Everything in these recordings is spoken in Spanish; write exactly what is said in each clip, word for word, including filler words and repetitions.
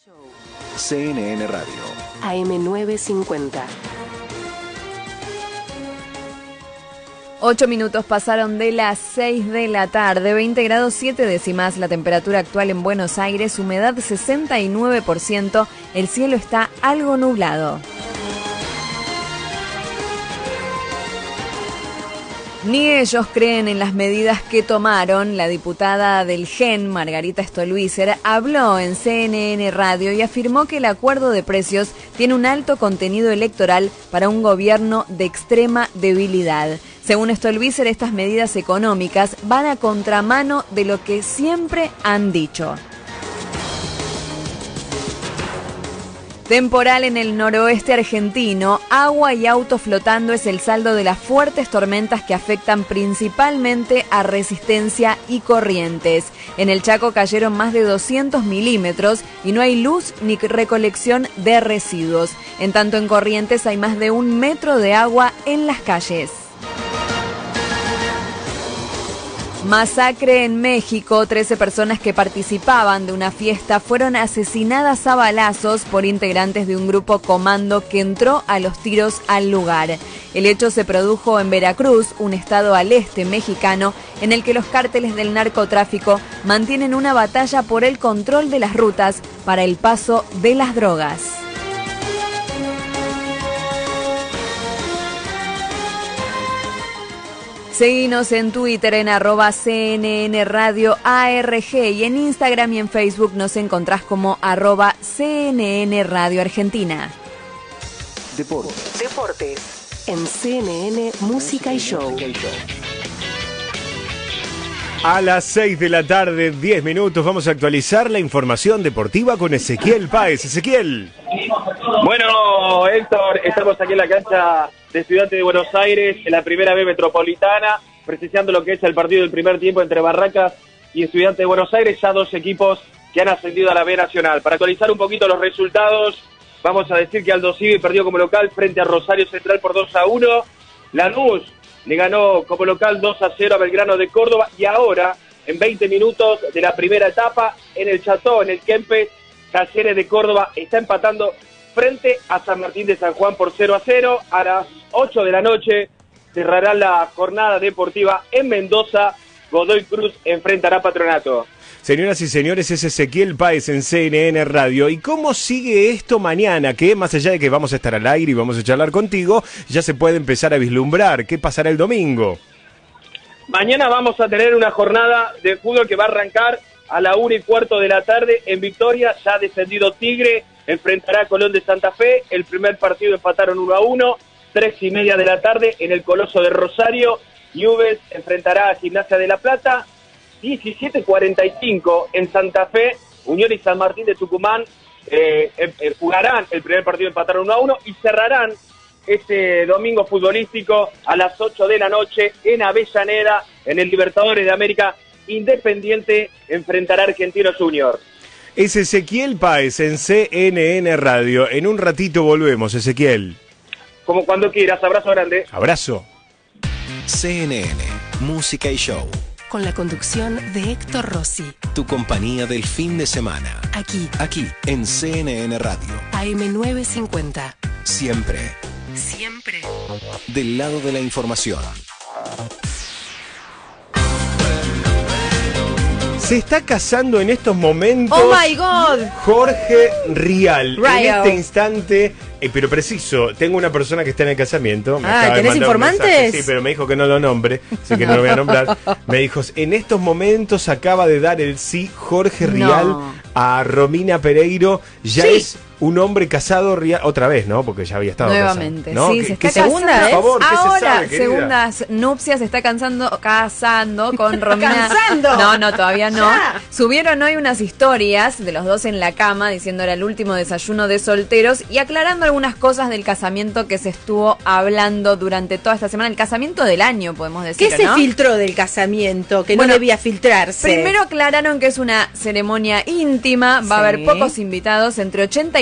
C N N Radio. A M novecientos cincuenta. Ocho minutos pasaron de las seis de la tarde, veinte grados siete décimas, la temperatura actual en Buenos Aires, humedad sesenta y nueve por ciento, el cielo está algo nublado. Ni ellos creen en las medidas que tomaron. La diputada del G E N, Margarita Stolbizer, habló en C N N Radio y afirmó que el acuerdo de precios tiene un alto contenido electoral para un gobierno de extrema debilidad. Según Stolbizer, estas medidas económicas van a contramano de lo que siempre han dicho. Temporal en el noroeste argentino, agua y autos flotando es el saldo de las fuertes tormentas que afectan principalmente a Resistencia y Corrientes. En el Chaco cayeron más de doscientos milímetros y no hay luz ni recolección de residuos. En tanto, en Corrientes hay más de un metro de agua en las calles. Masacre en México. trece personas que participaban de una fiesta fueron asesinadas a balazos por integrantes de un grupo comando que entró a los tiros al lugar. El hecho se produjo en Veracruz, un estado al este mexicano, en el que los cárteles del narcotráfico mantienen una batalla por el control de las rutas para el paso de las drogas. Seguinos en Twitter en arroba C N N Radio A R G y en Instagram y en Facebook nos encontrás como arroba C N N Radio Argentina. Deportes. Deportes. En C N N Música y Show. A las seis de la tarde, diez minutos, vamos a actualizar la información deportiva con Ezequiel Páez. Ezequiel. Bueno, Héctor, estamos aquí en la cancha de Estudiantes de Buenos Aires, en la primera B metropolitana, precisando lo que es el partido del primer tiempo entre Barracas y Estudiantes de Buenos Aires, ya dos equipos que han ascendido a la B Nacional. Para actualizar un poquito los resultados, vamos a decir que Aldo Civi perdió como local frente a Rosario Central por dos a uno, Lanús le ganó como local dos a cero a Belgrano de Córdoba, y ahora, en veinte minutos de la primera etapa, en el Cható, en el Kempes, Talleres de Córdoba está empatando frente a San Martín de San Juan por cero a cero. A las ocho de la noche cerrará la jornada deportiva en Mendoza. Godoy Cruz enfrentará a Patronato. Señoras y señores, es Ezequiel Páez en C N N Radio. ¿Y cómo sigue esto mañana? Que más allá de que vamos a estar al aire y vamos a charlar contigo, ya se puede empezar a vislumbrar qué pasará el domingo. Mañana vamos a tener una jornada de fútbol que va a arrancar a la una y cuarto de la tarde en Victoria. Ya ha descendido Tigre, enfrentará a Colón de Santa Fe. El primer partido empataron uno a uno. Tres y media de la tarde en el Coloso de Rosario. Newell's enfrentará a Gimnasia de La Plata. diecisiete cuarenta y cinco en Santa Fe. Unión y San Martín de Tucumán eh, eh, jugarán el primer partido, empataron uno a uno. Y cerrarán este domingo futbolístico a las ocho de la noche en Avellaneda, en el Libertadores de América. Independiente enfrentará a Argentinos Juniors. Es Ezequiel Páez en C N N Radio. En un ratito volvemos, Ezequiel. Como cuando quieras, abrazo grande. Abrazo. C N N, Música y Show. Con la conducción de Héctor Rossi. Tu compañía del fin de semana. Aquí. Aquí, en C N N Radio. A M novecientos cincuenta. Siempre. Siempre. Del lado de la información. Se está casando en estos momentos. ¡Oh, my God! Jorge Rial. Rial. En este instante, eh, pero preciso, tengo una persona que está en el casamiento. Me Ah, acaba de ¿tenés mandar un informantes? mensaje, sí, pero me dijo que no lo nombre, así que no lo voy a nombrar. Me dijo, en estos momentos acaba de dar el sí Jorge Rial No. a Romina Pereiro. Ya Sí. es un hombre casado Rial, otra vez, ¿no? Porque ya había estado Nuevamente, casado, ¿no? sí, ¿Qué- se qué está se- casando. por favor, ¿qué se Ahora, sabe, querida? segundas nupcias, se está cansando, casando con Romina. ¿Cansando? No, no, todavía no. Ya. Subieron hoy unas historias de los dos en la cama, diciendo era el último desayuno de solteros y aclarando algunas cosas del casamiento que se estuvo hablando durante toda esta semana. El casamiento del año, podemos decir, ¿Qué se ¿no? filtró del casamiento que Bueno, no debía filtrarse? Primero aclararon que es una ceremonia íntima, va a haber Sí. pocos invitados, entre ochenta y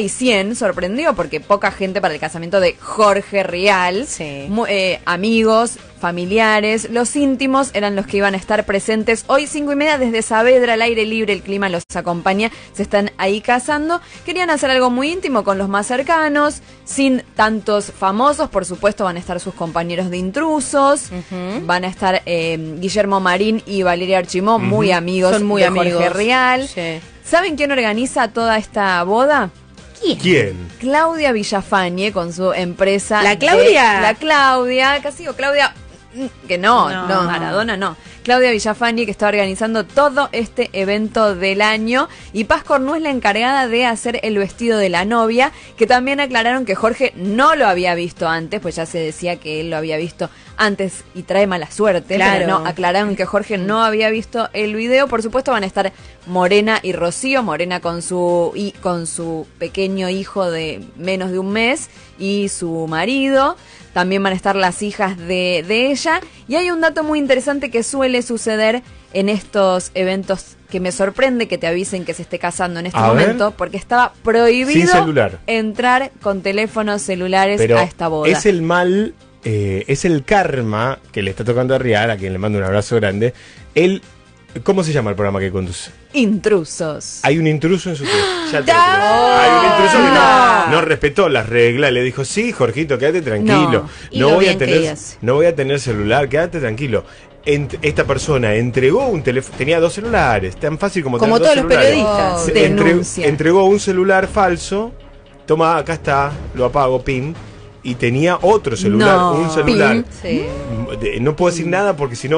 y cien sorprendió porque poca gente para el casamiento de Jorge Rial. Sí. Mu- eh, amigos, familiares, los íntimos eran los que iban a estar presentes. Hoy cinco y media desde Saavedra, al aire libre, el clima los acompaña, se están ahí casando. Querían hacer algo muy íntimo con los más cercanos, sin tantos famosos. Por supuesto van a estar sus compañeros de Intrusos, Ujú. van a estar eh, Guillermo Marín y Valeria Archimó, muy amigos Son muy de amigos. Jorge Rial. Sí. ¿Saben quién organiza toda esta boda? ¿Quién? Claudia Villafañe con su empresa. ¿La de- Claudia? la Claudia, casi digo Claudia, mm, que no, No. no, Maradona no. Claudia Villafañe, que está organizando todo este evento del año, y Paz Cornú es la encargada de hacer el vestido de la novia, que también aclararon que Jorge no lo había visto antes, pues ya se decía que él lo había visto antes y trae mala suerte, Claro. pero no, aclararon que Jorge no había visto el video. Por supuesto van a estar Morena y Rocío, Morena con su y con su pequeño hijo de menos de un mes y su marido. También van a estar las hijas de, de ella. Y hay un dato muy interesante que suele suceder en estos eventos, que me sorprende que te avisen que se esté casando en este A ver. momento, porque estaba prohibido Sin celular. entrar con teléfonos celulares Pero a esta boda. es el mal, eh, es el karma que le está tocando a Rial, a quien le mando un abrazo grande. Él, ¿cómo se llama el programa que conduce? Intrusos. Hay un intruso en su casa. Ya te lo digo. Hay un intruso que no, no respetó las reglas. Le dijo, sí, Jorgito, quédate tranquilo. No. Y No, lo voy a bien que tener, hace. no voy a tener celular, quédate tranquilo. Ent- esta persona entregó un teléfono, tenía dos celulares, tan fácil como, Como tener todos dos los celulares. periodistas. Se entre- Denuncia. entregó un celular falso. Toma, acá está, lo apago, pin. Y tenía otro celular, No. un celular. Pin. Sí. De- no puedo decir nada porque si no.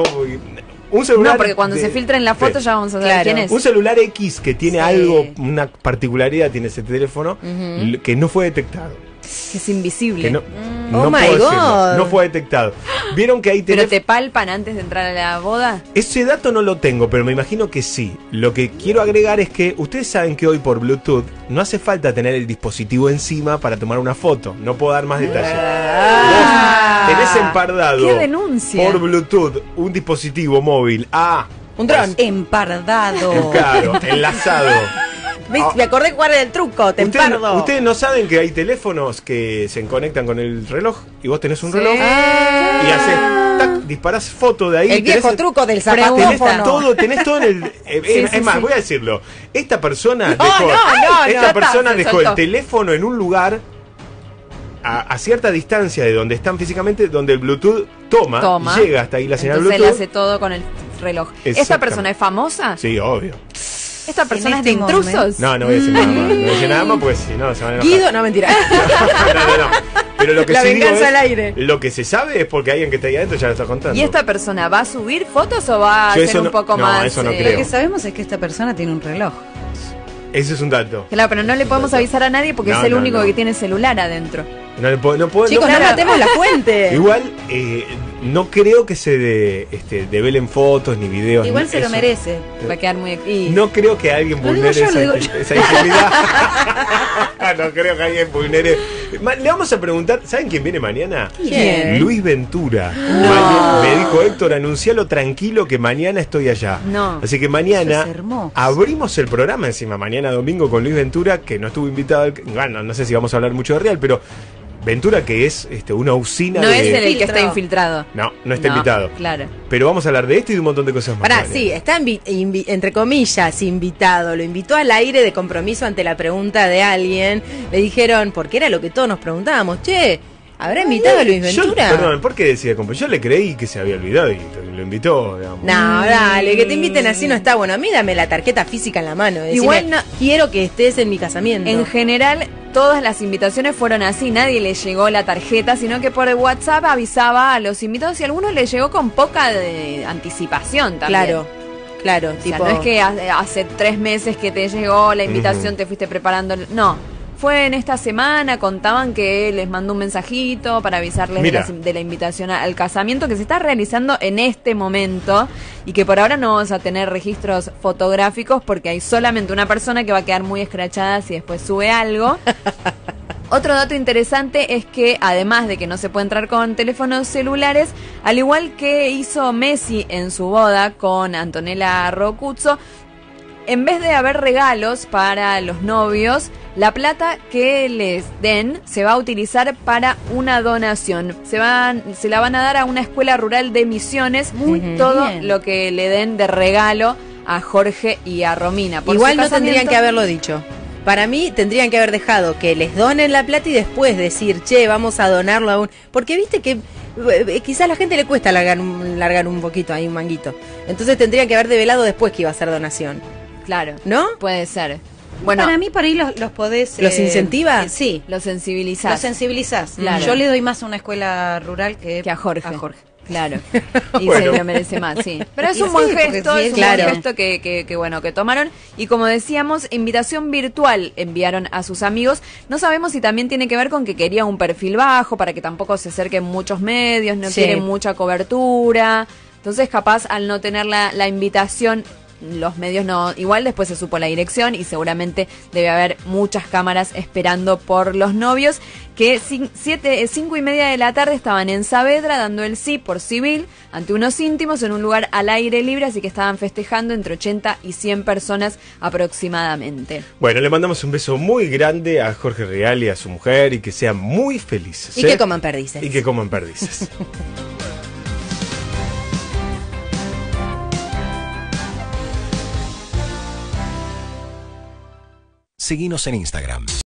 Un celular. No, porque cuando de- se filtre en la foto sí. ya vamos a saber Claro. quién es. Un celular X que tiene Sí. algo, una particularidad tiene ese teléfono, l- que no fue detectado. Que es invisible. Que no, Oh no my puedo decirlo, God. no fue detectado. Vieron que hay ¿Pero teléfonos. te palpan antes de entrar a la boda? Ese dato no lo tengo, pero me imagino que sí. Lo que quiero agregar es que ustedes saben que hoy por Bluetooth no hace falta tener el dispositivo encima para tomar una foto. No puedo dar más detalles. Ah. Vos tenés empardado ¡Qué denuncia! por Bluetooth un dispositivo móvil a Un dron. Empardado. claro, enlazado. ¿Ves? Me acordé jugar del truco, te Ustedes, empardo. ustedes no saben que hay teléfonos que se conectan con el reloj y vos tenés un Sí. reloj Ah. y haces tac, disparás foto de ahí. El viejo tenés- truco del Tenés zapatófono. todo, tenés todo en el. eh, eh, Sí, es sí, más, sí. voy a decirlo. Esta persona No, dejó, no, no, esta no, persona está, se dejó soltó. el teléfono en un lugar a, a cierta distancia de donde están físicamente, donde el Bluetooth toma, Toma. llega hasta ahí la señal Entonces él Bluetooth. hace todo con el reloj. ¿Esta Exactamente. persona es famosa? Sí, obvio. ¿Esta persona este es de intrusos? momento- No, no voy a decir nada más. No voy a decir nada más porque si no se van a enojar. Guido, no mentira. no, no, no. Pero lo que La sí digo venganza es, al aire. Lo que se sabe es porque alguien que está ahí adentro ya lo está contando. ¿Y esta persona va a subir fotos o va a Yo hacer eso un no- poco no, más? eso no eh, creo. Lo que sabemos es que esta persona tiene un reloj. Ese es un dato. Claro, pero no le podemos avisar a nadie porque No, es el no, único no. que tiene celular adentro. No le puedo, no puedo, Chicos, no- no matemos la fuente. Igual, eh, no creo que se de, este, develen fotos ni videos. Igual ni se lo eso. merece. Va a quedar muy... y- No creo que alguien Lo digo vulnere yo, lo esa, digo yo. esa intimidad. No creo que alguien vulnere. Ma- Le vamos a preguntar, ¿saben quién viene mañana? ¿Quién? Luis Ventura. Maña- me dijo Héctor, anuncialo tranquilo que mañana estoy allá. No. Así que mañana Eso es hermoso. abrimos el programa encima, mañana domingo con Luis Ventura, que no estuvo invitado. al- Bueno, no sé si vamos a hablar mucho de Real, pero Ventura que es este, una usina No de... es el que Filtro. está infiltrado. No, no está invitado. Claro. Pero vamos a hablar de esto y de un montón de cosas más. Pará, Vale. sí, está invi- invi- entre comillas invitado. Lo invitó al aire de compromiso ante la pregunta de alguien. Le dijeron, porque era lo que todos nos preguntábamos, che, ¿habrá invitado a Luis Yo- Ventura? perdón, ¿por qué decía compa? Yo le creí que se había olvidado y lo invitó, digamos. No, dale, que te inviten así no está bueno. A mí dame la tarjeta física en la mano. Decime, Igual no- quiero que estés en mi casamiento. En general, todas las invitaciones fueron así. Nadie le llegó la tarjeta, sino que por WhatsApp avisaba a los invitados y a algunos les llegó con poca de anticipación también. Claro, claro, O sea, tipo... no es que hace, hace tres meses que te llegó la invitación, Ujú. te fuiste preparando. No. Fue en esta semana, contaban que les mandó un mensajito para avisarles de Mira. la, de la invitación al casamiento que se está realizando en este momento y que por ahora no vamos a tener registros fotográficos porque hay solamente una persona que va a quedar muy escrachada si después sube algo. Otro dato interesante es que además de que no se puede entrar con teléfonos celulares, al igual que hizo Messi en su boda con Antonella Rocuzzo, en vez de haber regalos para los novios, la plata que les den se va a utilizar para una donación. Se van, se la van a dar a una escuela rural de Misiones. Muy todo bien. lo que le den de regalo a Jorge y a Romina. Por Igual su no casamiento. tendrían que haberlo dicho. Para mí tendrían que haber dejado que les donen la plata y después decir, che, vamos a donarlo a un... Porque viste que eh, quizás a la gente le cuesta largar un, largar un poquito ahí, un manguito. Entonces tendrían que haber develado después que iba a ser donación. Claro, ¿No? puede ser. Bueno, Para mí por ahí los, los podés... ¿Los incentiva? eh, sí, lo sensibilizás. los sensibilizás. Claro. Yo le doy más a una escuela rural que, que a Jorge. A Jorge. Claro. Y Bueno. se lo merece más, sí. Pero es Y un sí, buen porque gesto, sí, es un claro. buen gesto que, que, que, bueno, que tomaron. Y como decíamos, invitación virtual enviaron a sus amigos. No sabemos si también tiene que ver con que quería un perfil bajo para que tampoco se acerquen muchos medios, no Sí. quieren mucha cobertura. Entonces, capaz, al no tener la, la invitación, los medios no, igual después se supo la dirección y seguramente debe haber muchas cámaras esperando por los novios que cin- siete, cinco y media de la tarde estaban en Saavedra dando el sí por civil ante unos íntimos en un lugar al aire libre, así que estaban festejando entre ochenta y cien personas aproximadamente. Bueno, le mandamos un beso muy grande a Jorge Real y a su mujer y que sean muy felices. Y ¿eh? que coman perdices. Y que coman perdices. Seguinos en Instagram.